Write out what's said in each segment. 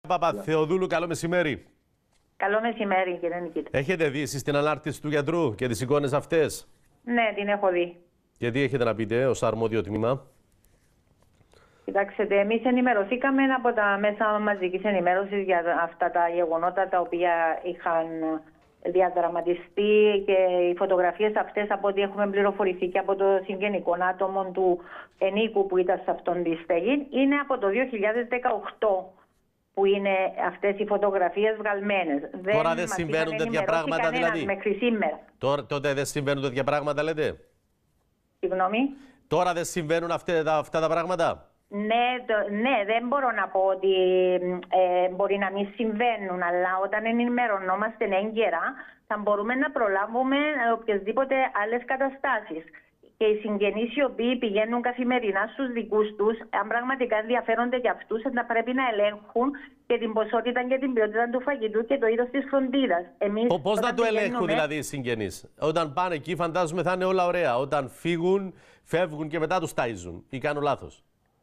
Παπαθεοδούλου, καλό μεσημέρι. Καλό μεσημέρι, κύριε Νικήτα. Έχετε δει εσείς την ανάρτηση του γιατρού και τις εικόνες αυτές? Ναι, την έχω δει. Και τι έχετε να πείτε ως αρμόδιο τμήμα? Κοιτάξτε, εμείς ενημερωθήκαμε από τα μέσα μαζικής ενημέρωσης για αυτά τα γεγονότα τα οποία είχαν διαδραματιστεί, και οι φωτογραφίες αυτές, από ό,τι έχουμε πληροφορηθεί και από το συγγενικό άτομο του ενίκου που ήταν σε αυτόν τη στέγη, είναι από το 2018 που είναι αυτές οι φωτογραφίες βγαλμένες. Τώρα δεν συμβαίνουν τέτοια πράγματα, δηλαδή? Μέχρι σήμερα. Τότε δεν συμβαίνουν τέτοια πράγματα, λέτε? Συγγνώμη. Τώρα δεν συμβαίνουν αυτά τα πράγματα? Ναι, δεν μπορώ να πω ότι μπορεί να μην συμβαίνουν, αλλά όταν ενημερωνόμαστε έγκαιρα θα μπορούμε να προλάβουμε οποιασδήποτε άλλες καταστάσεις. Και οι συγγενείς οι οποίοι πηγαίνουν καθημερινά στους δικούς τους, αν πραγματικά ενδιαφέρονται για αυτούς, θα πρέπει να ελέγχουν και την ποσότητα και την ποιότητα του φαγητού και το είδος της φροντίδας. Πώς να το ελέγχουν δηλαδή οι συγγενείς? Όταν πάνε εκεί, φαντάζομαι θα είναι όλα ωραία. Όταν φύγουν, φεύγουν και μετά τους ταΐζουν. Ή κάνω λάθος?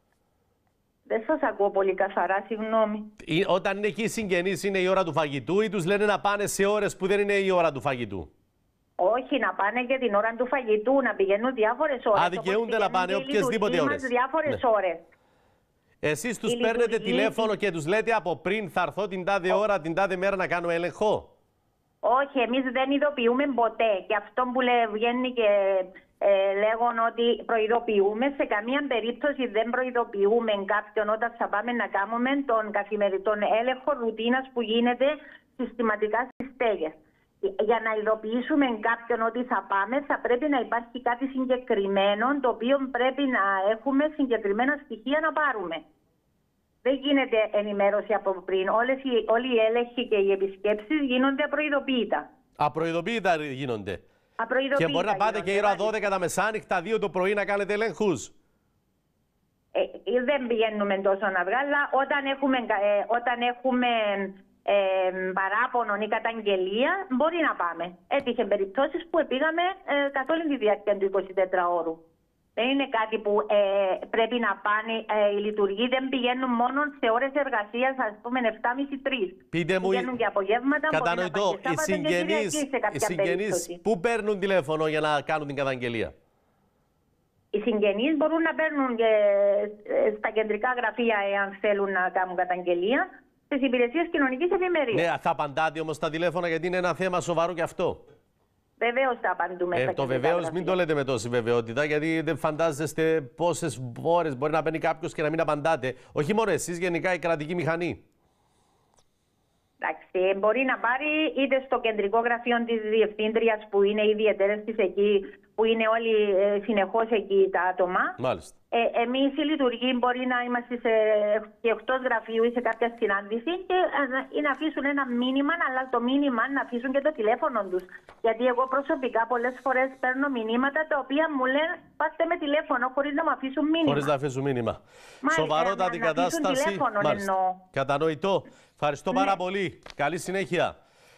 Δεν σας ακούω πολύ καθαρά, συγγνώμη. Όταν είναι εκεί οι συγγενείς, είναι η ώρα του φαγητού, ή τους λένε να πάνε σε ώρες που δεν είναι η ώρα του φαγητού? Όχι, να πάνε και την ώρα του φαγητού, να πηγαίνουν διάφορες ώρες. Δικαιούνται να πάνε οποιασδήποτε ώρες. Διάφορες ώρες. Εσείς τους παίρνετε τηλέφωνο και τους λέτε από πριν θα έρθω την τάδε ώρα, την τάδε μέρα να κάνω έλεγχο? Όχι, εμείς δεν ειδοποιούμε ποτέ. Και αυτό που βγαίνει και λέγουν ότι προειδοποιούμε, σε καμία περίπτωση δεν προειδοποιούμε κάποιον όταν θα πάμε να κάνουμε τον έλεγχο ρουτίνας που γίνεται συστηματικά στις στέγες. Για να ειδοποιήσουμε κάποιον ότι θα πάμε, θα πρέπει να υπάρχει κάτι συγκεκριμένο, το οποίο πρέπει να έχουμε συγκεκριμένα στοιχεία να πάρουμε. Δεν γίνεται ενημέρωση από πριν. Όλοι οι έλεγχοι και οι επισκέψεις γίνονται απροειδοποίητα. Απροειδοποίητα γίνονται. Απροειδοποίητα. Και μπορεί να πάτε και η ώρα 12 τα μεσάνυχτα, 2 το πρωί να κάνετε ελέγχους? Δεν πηγαίνουμε τόσο αργά, αλλά όταν έχουμε παράπονο ή καταγγελία, μπορεί να πάμε. Έτυχε περιπτώσεις που πήγαμε καθ' όλη τη διάρκεια του 24ωρου. Δεν είναι κάτι που πρέπει να πάνε οι λειτουργοί, δεν πηγαίνουν μόνο σε ώρες εργασίας, ας πούμε 7.30-3. Πείτε μου, πηγαίνουν και απογεύματα, κατανοητό, οι συγγενείς πού παίρνουν τηλέφωνο για να κάνουν την καταγγελία? Οι συγγενείς μπορούν να παίρνουν και στα κεντρικά γραφεία, εάν θέλουν να κάνουν καταγγελία, στις υπηρεσίες κοινωνικής ευημερίας. Ναι, θα απαντάτε όμως στα τηλέφωνα, γιατί είναι ένα θέμα σοβαρό και αυτό. Βεβαίως θα απαντούμε στα το βεβαίως μην το λέτε με τόση βεβαιότητα, γιατί δεν φαντάζεστε πόσες ώρες μπορεί να παίρνει κάποιος και να μην απαντάτε. Όχι μόνο εσείς, γενικά η κρατική μηχανή. Εντάξει, μπορεί να πάρει είτε στο κεντρικό γραφείο της διευθύντριας, που είναι οι διαιτέρες της εκεί, που είναι όλοι συνεχώς εκεί τα άτομα. Μάλιστα. Εμείς οι λειτουργοί μπορεί να είμαστε και εκτός γραφείου ή σε κάποια συνάντηση ή να αφήσουν ένα μήνυμα, αλλά το μήνυμα να αφήσουν και το τηλέφωνο τους. Γιατί εγώ προσωπικά πολλές φορές παίρνω μηνύματα τα οποία μου λένε πάστε με τηλέφωνο χωρίς να μου αφήσουν μήνυμα. Χωρίς να αφήσουν μήνυμα. Σοβαρότατη κατάσταση. Τηλέφωνο, κατανοητό. Ευχαριστώ πάρα πολύ. Καλή συνέχεια.